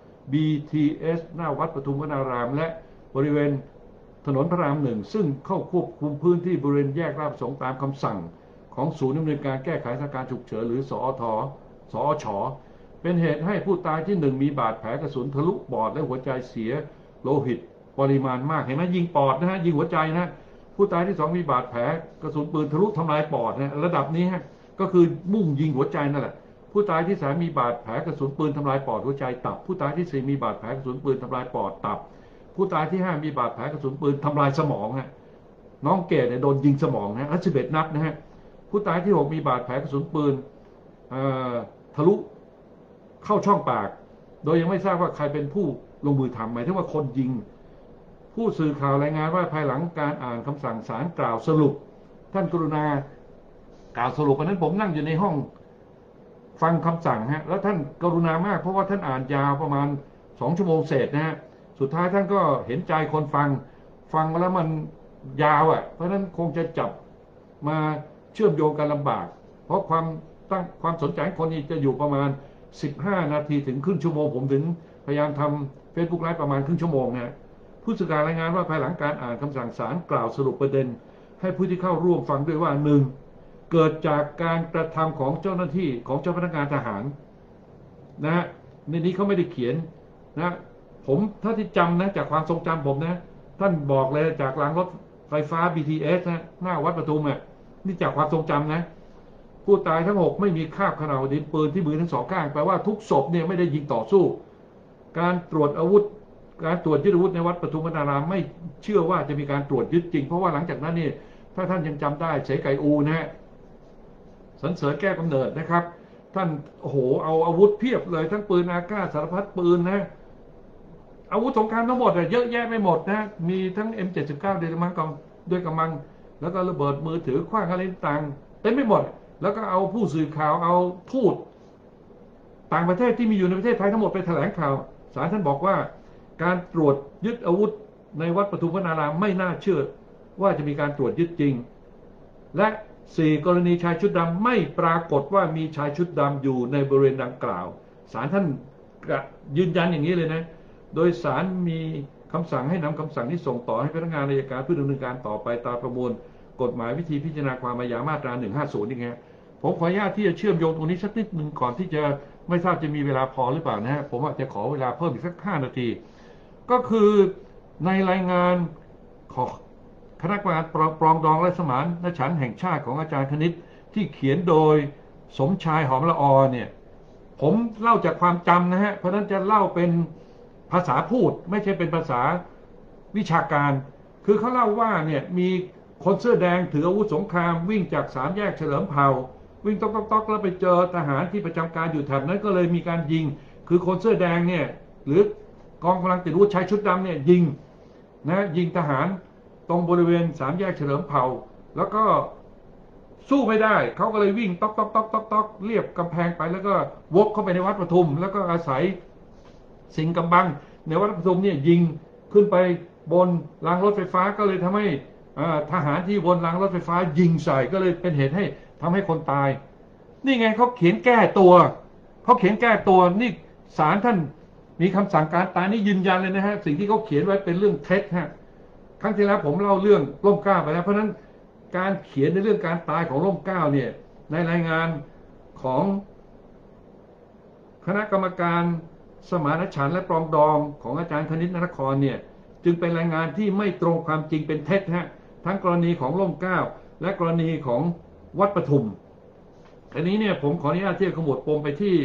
BTS หน้าวัดปทุมวนารามและบริเวณถนนพระราม1ซึ่งเข้าควบคุมพื้นที่บริเวณแยกราชประสงค์ตามคำสั่งของศูนย์ดำเนินการแก้ไขสถานการณ์ฉุกเฉินหรือสอชเป็นเหตุให้ผู้ตายที่1มีบาดแผลกระสุนทะลุปอดและหัวใจเสียโลหิตปริมาณมากเห็นไหมยิงปอดนะฮะยิงหัวใจนะผู้ตายที่2มีบาดแผลกระสุนปืนทะลุทำลายปอดนะระดับนี้ฮะก็คือมุ่งยิงหัวใจนั่นแหละผู้ตายที่3มีบาดแผลกระสุนปืนทำลายปอดหัวใจตับผู้ตายที่4มีบาดแผลกระสุนปืนทำลายปอดตับผู้ตายที่5มีบาดแผลกระสุนปืนทำลายสมองฮะน้องเกดเนี่ยโดนยิงสมองนะ11 นัดนะฮะผู้ตายที่6มีบาดแผลกระสุนปืนทะลุเข้าช่องปากโดยยังไม่ทราบว่าใครเป็นผู้ลงมือทำหมายถึงว่าคนยิงผู้สื่อข่าวรายงานว่าภายหลังการอ่านคำสั่งศาลกล่าวสรุปท่านกรุณากล่าวสรุปอันนั้นผมนั่งอยู่ในห้องฟังคำสั่งฮะแล้วท่านกรุณามากเพราะว่าท่านอ่านยาวประมาณ2 ชั่วโมงเศษนะฮะสุดท้ายท่านก็เห็นใจคนฟังมาแล้วมันยาวอ่ะเพราะฉะนั้นคงจะจับมาเชื่อมโยงกันลำบากเพราะความสนใจคนนี้จะอยู่ประมาณ15 นาทีถึงครึ่งชั่วโมงผมถึงพยายามทำ Facebook Live ประมาณครึ่งชั่วโมงนะผู้สื่อข่าวรายงานว่าภายหลังการอ่านคำสั่งศาลกล่าวสรุปประเด็นให้ผู้ที่เข้าร่วมฟังด้วยว่า1เกิดจากการกระทำของเจ้าหน้าที่ของเจ้าพนักงานทหารนะในนี้เขาไม่ได้เขียนนะผมถ้าที่จำนะจากความทรงจำผมนะท่านบอกเลยจากรางรถไฟฟ้า BTS นะหน้าวัดปทุมอ่ะนี่จากความทรงจำนะผู้ตายทั้ง6ไม่มีคราบเขม่าวดินปืนที่มือทั้ง2 ข้างแปลว่าทุกศพเนี่ยไม่ได้ยิงต่อสู้การตรวจอาวุธการตรวจยึดอาวุธในวัดปทุมวนารามไม่เชื่อว่าจะมีการตรวจยึดจริงเพราะว่าหลังจากนั้นนี่ถ้าท่านยังจำได้เสไก่อูนะฮะสรรเสริญแก้วกำเนิดนะครับท่านโอ้โหเอาอาวุธเพียบเลยทั้งปืนอากาศสารพัดปืนนะอาวุธสงครามทั้งหมดเยอะแยะไม่หมดนะมีทั้ง M79 เดลมังกองด้วยกำลังแล้วก็ระเบิดมือถือขว้างอะไรต่างเต็มไม่หมดแล้วก็เอาผู้สื่อข่าวเอาทูตต่างประเทศที่มีอยู่ในประเทศไทยทั้งหมดไปแถลงข่าวศาลท่านบอกว่าการตรวจยึดอาวุธในวัดปทุมวนารามไม่น่าเชื่อว่าจะมีการตรวจยึดจริงและ4 กรณีชายชุดดำไม่ปรากฏว่ามีชายชุดดำอยู่ในบริเวณดังกล่าวศาลท่านยืนยันอย่างนี้เลยนะโดยศาลมีคำสั่งให้นำคำสั่งที่ส่งต่อให้พนักงานอัยการเพื่อดำเนินการต่อไปตามประมวลกฎหมายวิธีพิจารณาความอาญามาตรา 150 นี่ไงผมขออนุญาตที่จะเชื่อมโยงตรงนี้สักนิดหนึ่งก่อนที่จะไม่ทราบจะมีเวลาพอหรือเปล่านะฮะผมอาจจะขอเวลาเพิ่มอีกสัก5 นาทีก็คือในรายงานของคณะกรรมการปรองดองและสมานฉันท์แห่งชาติของอาจารย์คณิตที่เขียนโดยสมชายหอมละออเนี่ยผมเล่าจากความจำนะฮะเพราะนั้นจะเล่าเป็นภาษาพูดไม่ใช่เป็นภาษาวิชาการคือเขาเล่าว่าเนี่ยมีคนเสื้อแดงถืออาวุธสงครามวิ่งจาก3 แยกเฉลิมเผ่าวิ่งต๊อกแล้วไปเจอทหารที่ประจำการอยู่แถบนั้นก็เลยมีการยิงคือคนเสื้อแดงเนี่ยหรือกองกำลังติดอาวุธชายชุดดำเนี่ยยิงทหารตรงบริเวณ3 แยกเฉลิมเผ่าแล้วก็สู้ไม่ได้เขาก็เลยวิ่งต๊อกเรียบกำแพงไปแล้วก็วกเข้าไปในวัดปทุมแล้วก็อาศัยสิงกำบังในวัดปทุมเนี่ยยิงขึ้นไปบนรางรถไฟฟ้าก็เลยทำให้ทหารที่บนรางรถไฟฟ้ายิงใส่ก็เลยเป็นเหตุให้ทำให้คนตายนี่ไงเขาเขียนแก้ตัวนี่ศาลท่านมีคำสั่งการตายนี่ยืนยันเลยนะฮะสิ่งที่เขาเขียนไว้เป็นเรื่องเท็จฮะครั้งที่แล้วผมเล่าเรื่องร่มเกล้าไปแล้วเพราะนั้นการเขียนในเรื่องการตายของร่มเกล้าเนี่ยในรายงานของคณะกรรมการสมานฉันท์และปรองดองของอาจารย์คณิต นครเนี่ยจึงเป็นรายงานที่ไม่ตรงความจริงเป็นเท็จฮะทั้งกรณีของร่มเกล้าและกรณีของวัดปทุมอันนี้เนี่ยผมขออนุญาตที่จะขมวดปมไปที่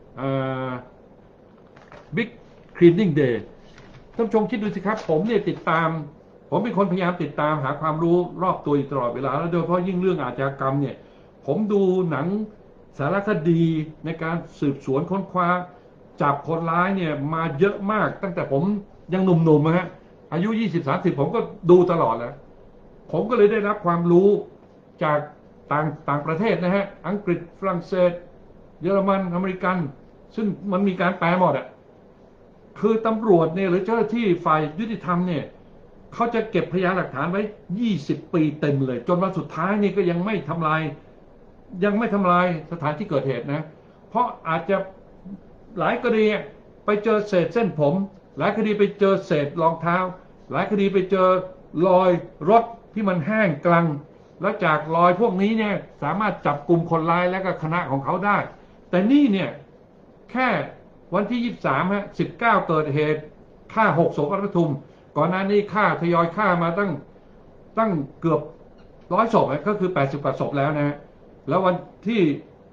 บิ๊กคลีนนิ่งเดย์ท่านผู้ชมคิดดูสิครับผมเนี่ยผมเป็นคนพยายามติดตามหาความรู้รอบตัวอยู่ตลอดเวลาแล้วโดยเฉพาะยิ่งเรื่องอาชญากรรมเนี่ยผมดูหนังสารคดีในการสืบสวนค้นคว้าจับคนร้ายเนี่ยมาเยอะมากตั้งแต่ผมยังหนุ่มๆนะฮะอายุ 20-30 ผมก็ดูตลอดแล้วผมก็เลยได้รับความรู้จากต่างประเทศนะฮะอังกฤษฝรั่งเศสเยอรมันอเมริกันซึ่งมันมีการแปลหมดอ่ะคือตำรวจเนี่ยหรือเจ้าหน้าที่ฝ่ายยุติธรรมเนี่ยเขาจะเก็บพยานหลักฐานไว้20 ปีเต็มเลยจนวันสุดท้ายนี่ก็ยังไม่ทำลายสถานที่เกิดเหตุนะเพราะอาจจะหลายคดีไปเจอเศษเส้นผมหลายคดีไปเจอเศษรองเท้าหลายคดีไปเจอรอยรถที่มันแห้งกรังแล้วจากรอยพวกนี้เนี่ยสามารถจับกลุ่มคนร้ายและก็คณะของเขาได้แต่นี่เนี่ยแค่วันที่23ฮะ19เกิดเหตุฆ่า6 ศพวัดปทุมก่อนหน้านี้ฆ่าทยอยฆ่ามาตั้งเกือบ100 ศพก็คือ80 กว่าศพแล้วนะแล้ววันที่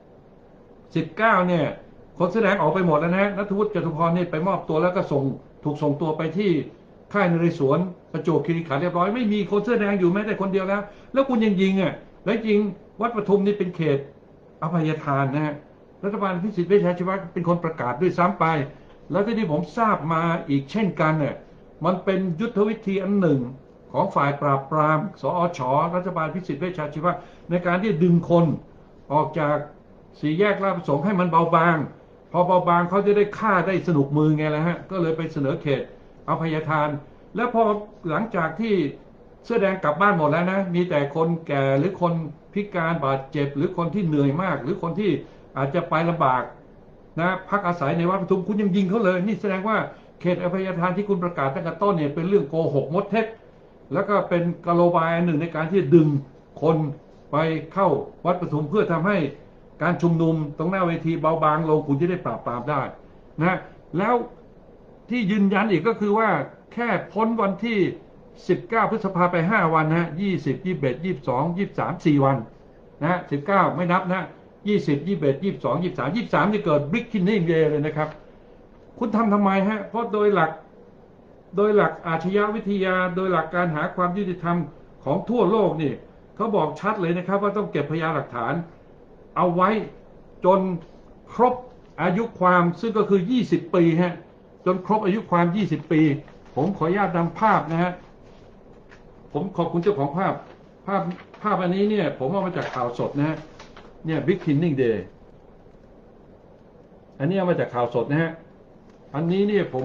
19เนี่ยคนแสดงออกไปหมดแล้วนะณัฐวุฒิ จตุพรนี่ไปมอบตัวแล้วก็ถูกส่งตัวไปที่ค่ายนเรศวรประจวบคีรีขันธ์เรียบร้อยไม่มีคนเสื้อแดงอยู่แม้แต่คนเดียวแล้วคุณยังยิงและจริงวัดปทุมนี่เป็นเขตอภัยทานนะฮะรัฐบาลพิสิทธิ์เวชชาชีวะเป็นคนประกาศด้วยซ้ำไปแล้วที่ผมทราบมาอีกเช่นกันเนี่ยมันเป็นยุทธวิธีอันหนึ่งของฝ่ายปราบปรามสอชรัฐบาลพิสิทธิ์เวชชาชีวะในการที่ดึงคนออกจาก4 แยกราชประสงค์ให้มันเบาบางพอเบาบางเขาจะได้ฆ่าได้สนุกมือไงล่ะฮะก็เลยไปเสนอเขตอภัยทานแล้วพอหลังจากที่เสื้อแดงกลับบ้านหมดแล้วนะมีแต่คนแก่หรือคนพิการบาดเจ็บหรือคนที่เหนื่อยมากหรือคนที่อาจจะไปลำบากนะพักอาศัยในวัดปทุมคุณยังยิงเขาเลยนี่แสดงว่าเขตอภัยทานที่คุณประกาศตั้งแต่ต้นเนี่ยเป็นเรื่องโกหกมดเท็จแล้วก็เป็นกลบายหนึ่งในการที่ดึงคนไปเข้าวัดปทุมเพื่อทำให้การชุมนุมตรงหน้าเวทีเบาบางลงคุณจะได้ปราบปรามได้นะแล้วที่ยืนยันอีกก็คือว่าแค่พ้นวันที่19 พฤษภาไป5 วันนะ20 21 22 23 4 วันนะ19ไม่นับนะ20 21 22 23 23จะเกิด Breaking Day เลยนะครับคุณทำไมฮะเพราะโดยหลักอาชญาวิทยาโดยหลักการหาความยุติธรรมของทั่วโลกนี่เขาบอกชัดเลยนะครับว่าต้องเก็บพยานหลักฐานเอาไว้จนครบอายุความซึ่งก็คือ20 ปีฮะจนครบอายุความ20 ปีผมขออนุญาตนำภาพนะฮะผมขอบคุณเจ้าของภาพอันนี้เนี่ยผมเอามาจากข่าวสดนะฮะเนี่ย Big Cleaning Day อันนี้เอามาจากข่าวสดนะฮะอันนี้เนี่ยผม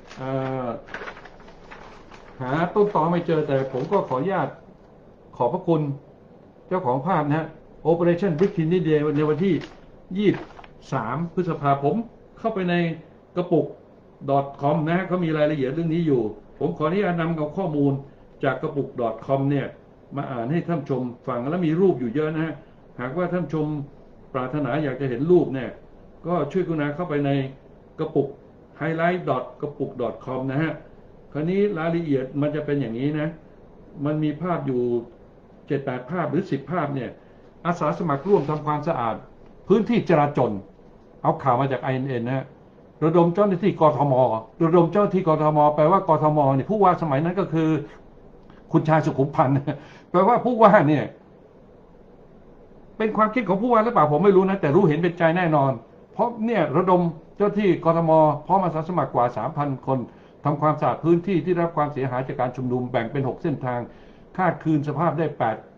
หาต้นตอไม่เจอแต่ผมก็ขออนุญาตขอบพระคุณเจ้าของภาพนะฮะ Operation Big Cleaning Day ในวันที่23 พฤษภาคมเข้าไปในกระปุก .com นะฮะเขามีรายละเอียดเรื่องนี้อยู่ผมขออนุญาตนำเอาข้อมูลจากกระปุก .com เนี่ยมาอ่านให้ท่านชมฟังแล้วมีรูปอยู่เยอะนะฮะหากว่าท่านชมปรารถนาอยากจะเห็นรูปเนี่ยก็ช่วยกรุณาเข้าไปในกระปุก highlight กระปุก .com นะฮะคราวนี้รายละเอียดมันจะเป็นอย่างนี้นะมันมีภาพอยู่ 7-8 ภาพหรือ10 ภาพเนี่ยอาสาสมัครร่วมทำความสะอาดพื้นที่จราจรเอาข่าวมาจาก INN นะฮะระดมเจ้าหน้าที่กทมระดมเจ้าหน้าที่กทมแปลว่ากทมเนี่ยผู้ว่าสมัยนั้นก็คือคุณชาญสุขุมพันธ์แปลว่าผู้ว่าเนี่ยเป็นความคิดของผู้ว่าหรือเปล่าผมไม่รู้นะแต่รู้เห็นเป็นใจแน่นอนเพราะเนี่ยระดมเจ้าที่กทมพร้อมอาสาสมัครกว่า 3,000 คนทำความสะอาดพื้นที่ที่ได้รับความเสียหายจากการชุมนุมแบ่งเป็น6 เส้นทางคาดคืนสภาพได้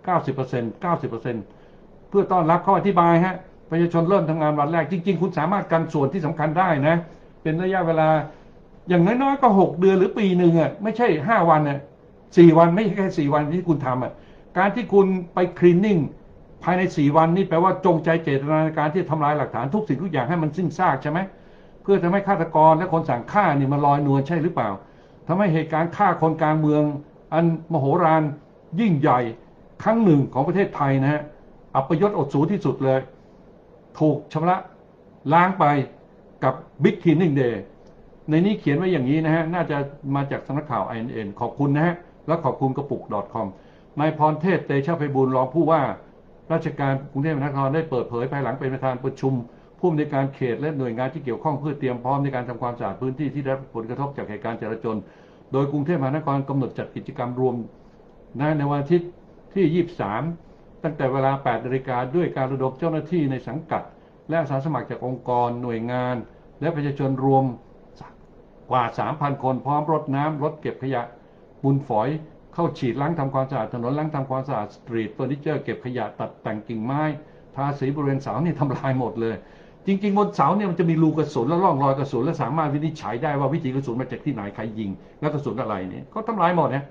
90%เพื่อต้อนรับเขาอธิบายฮะประชาชนเริ่มทำงานวันแรกจริงๆคุณสามารถกันส่วนที่สำคัญได้นะเป็นระยะเวลาอย่างน้อยๆก็6 เดือนหรือปีหนึ่งอ่ะไม่ใช่5 วันอ่ะ4 วันไม่ใช่แค่4 วันที่คุณทำอ่ะการที่คุณไปคลีนนิ่งภายใน4 วันนี่แปลว่าจงใจเจตนาในการที่ทำลายหลักฐานทุกสิ่งทุกอย่างให้มันสิ้นซากใช่ไหมเพื่อทำให้ฆาตกรและคนสั่งฆ่านี่มันลอยนวลใช่หรือเปล่าทำให้เหตุการณ์ฆ่าคนกลางเมืองอันมโหฬารยิ่งใหญ่ครั้งหนึ่งของประเทศไทยนะฮะอัปยศอดสูที่สุดเลยถูกชำระล้างไปกับ Big Cleaning Day ในนี้เขียนไว้อย่างนี้นะฮะน่าจะมาจากสำนักข่าว INN ขอบคุณนะฮะและขอบคุณกระปุก .com นายพรเทพเตชะไพบูลย์รองผู้ว่าราชการกรุงเทพมหานครได้เปิดเผยภายหลังเป็นประธานประชุมผู้อำนวยการเขตและหน่วยงานที่เกี่ยวข้องเพื่อเตรียมพร้อมในการทำความสะอาดพื้นที่ที่ได้รับผลกระทบจากเหตุการณ์จราจรโดยกรุงเทพมหานครกำหนดจัดกิจกรรมรวมในวันอาทิตย์ที่23ตั้งแต่เวลา 8 นาฬิกาด้วยการระดมเจ้าหน้าที่ในสังกัดและอาสาสมัครจากองค์กรหน่วยงานและประชาชนรวมกว่า 3,000 คนพร้อมรถน้ำรถเก็บขยะมูลฝอยเข้าฉีดล้างทำความสะอาดถนนล้างทำความสะอาดสตรีทเฟอร์นิเจอร์เก็บขยะตัดแต่งกิ่งไม้ทาสีบริเวณเสาเนี่ยทำลายหมดเลยจริงๆบนเสาเนี่ยมันจะมีรูกระสุนและร่องรอยกระสุนและสามารถวินิจฉัยได้ว่าวิถีกระสุนมาจากที่ไหนใครยิงและกระสุนอะไรเนี่ยก็ทำลายหมดนะ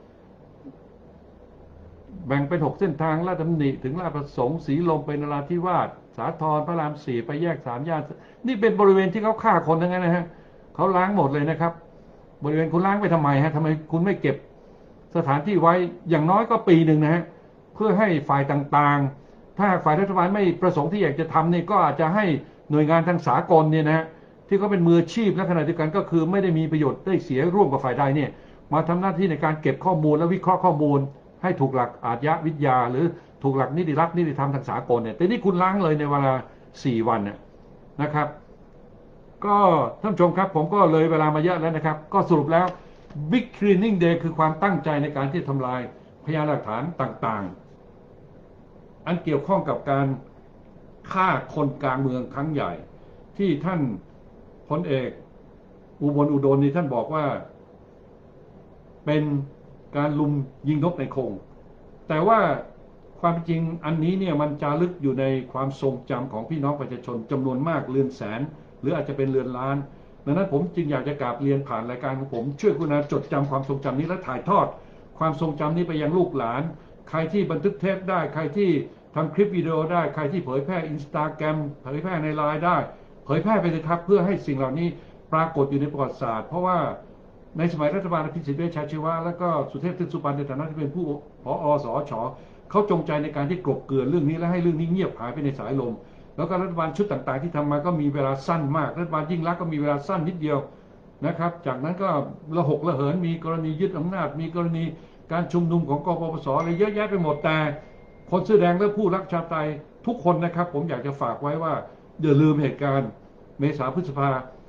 แบ่งเป็น6 เส้นทางลาดดำริถึงลาดประสงค์สีลมไปนราธิวาสสาทรพระราม 4ไปแยก3 ย่านนี่เป็นบริเวณที่เขาฆ่าคนทั้งนั้นนะฮะเขาล้างหมดเลยนะครับบริเวณคุณล้างไปทำไมฮะทำไมคุณไม่เก็บสถานที่ไว้อย่างน้อยก็ปีหนึ่งนะฮะเพื่อให้ฝ่ายต่างๆถ้าฝ่ายรัฐบาลไม่ประสงค์ที่อยากจะทำเนี่ยก็อาจจะให้หน่วยงานทางสากลเนี่ยนะฮะที่เขาเป็นมืออาชีพและขณะเดียวกันก็คือไม่ได้มีประโยชน์ได้เสียร่วมกับฝ่ายใดเนี่ยมาทำหน้าที่ในการเก็บข้อมูลและวิเคราะห์ข้อมูลให้ถูกหลักอาชญาวิทยาหรือถูกหลักนิติรัฐนิติธรรมทางสากลเนี่ยแต่นี่คุณล้างเลยในเวลา4 วันนะครับก็ท่านผู้ชมครับผมก็เลยเวลามาเยอะแล้วนะครับก็สรุปแล้ว Big Cleaning Day คือความตั้งใจในการที่ทำลายพยานหลักฐานต่างๆอันเกี่ยวข้องกับการฆ่าคนกลางเมืองครั้งใหญ่ที่ท่านพลเอกอุบลอุดมนี่ท่านบอกว่าเป็นการลุมยิงนกในกรงแต่ว่าความจริงอันนี้เนี่ยมันจารึกอยู่ในความทรงจำของพี่น้องประชาชนจำนวนมากเรือนแสนหรืออาจจะเป็นเรือนล้านดังนั้นผมจึงอยากจะกราบเรียนผ่านรายการของผมช่วยกรุณาจดจำความทรงจำนี้และถ่ายทอดความทรงจำนี้ไปยังลูกหลานใครที่บันทึกเทปได้ใครที่ทำคลิปวิดีโอได้ใครที่เผยแพร่ Instagram เผยแพร่ในไลน์ได้เผยแพร่ไปเลยครับเพื่อให้สิ่งเหล่านี้ปรากฏอยู่ในประวัติศาสตร์เพราะว่าในสมัยรัฐบาลอภิสิทธิ์เวชชาชีวะและก็สุเทพ เทือกสุบรรณในฐานะที่เป็นผู้ผอ.สช.เขาจงใจในการที่กลบเกลื่อนเรื่องนี้และให้เรื่องนี้เงียบหายไปในสายลมแล้วก็รัฐบาลชุดต่างๆที่ทำมาก็มีเวลาสั้นมากรัฐบาลยิ่งรักก็มีเวลาสั้นนิดเดียวนะครับจากนั้นก็ระหกระเหินมีกรณียึดอำนาจมีกรณีการชุมนุมของกปปสอะไรเยอะแยะไปหมดแต่คนเสื้อแดงและผู้รักชาติไทยทุกคนนะครับผมอยากจะฝากไว้ว่าอย่าลืมเหตุการณ์เมษาพฤษภา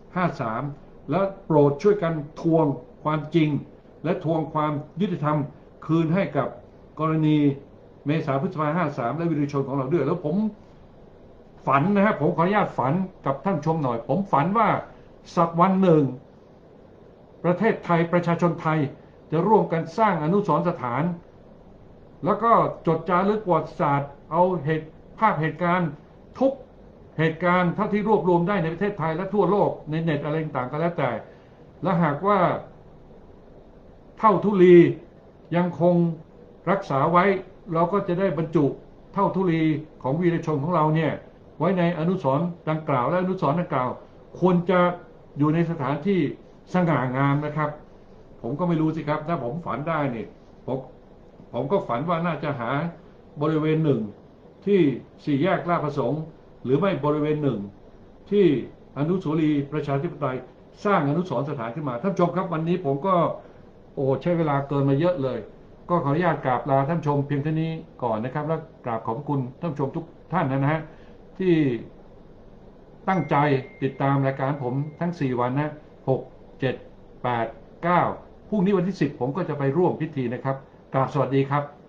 53และโปรดช่วยกันทวงความจริงและทวงความยุติธรรมคืนให้กับกรณีเมษาพฤษภา53และวิริชนของเราด้วยแล้วผมฝันนะครับผมขออนุญาตฝันกับท่านชมหน่อยผมฝันว่าสักวันหนึ่งประเทศไทยประชาชนไทยจะร่วมกันสร้างอนุสรณ์สถานแล้วก็จดจารึกประวัติศาสตร์เอาภาพเหตุการณ์ทุกเหตุการณ์เท่าที่รวบรวมได้ในประเทศไทยและทั่วโลกในเน็ตอะไรต่างๆก็แล้วแต่และหากว่าเท่าธุลียังคงรักษาไว้เราก็จะได้บรรจุเท่าธุลีของวีรชนของเราเนี่ยไว้ในอนุสรณ์ดังกล่าวและอนุสรณ์ดังกล่าวควรจะอยู่ในสถานที่สง่างามนะครับผมก็ไม่รู้สิครับถ้าผมฝันได้เนี่ยผมก็ฝันว่าน่าจะหาบริเวณหนึ่งที่สี่แยกลาดประสงค์หรือไม่บริเวณหนึ่งที่อนุสาวรีย์ประชาธิปไตยสร้างอนุสรณ์สถานขึ้นมาท่านผู้ชมครับวันนี้ผมก็ใช้เวลาเกินมาเยอะเลยก็ขออนุญาตกราบลาท่านผู้ชมเพียงเท่านี้ก่อนนะครับและกราบขอบคุณท่านผู้ชมทุกท่านนะฮะที่ตั้งใจติดตามรายการผมทั้ง4วันนะ6 7 8 9พรุ่งนี้วันที่10ผมก็จะไปร่วมพิธีนะครับกราบสวัสดีครับ